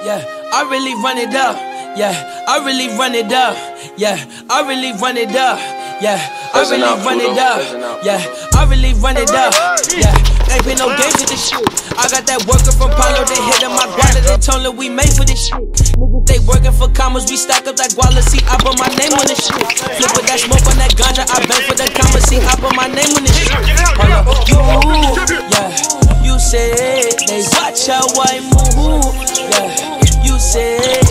Yeah, I really run it up. Yeah, I really run it up. Yeah, I really run it up. Yeah, I really run it up. Yeah, I really run it up. Yeah, ain't been no games with this shit. I got that worker from Palo, they hit my guala, they told her we made for this shit. Niggas, they working for commas, we stack up that guala, see, I put my name on this shit. Flip with that smoke on that ganja, I bang for that comma, see, I put my name on this shit. Hold up, yeah, you said they watch how I move. Yeah, you said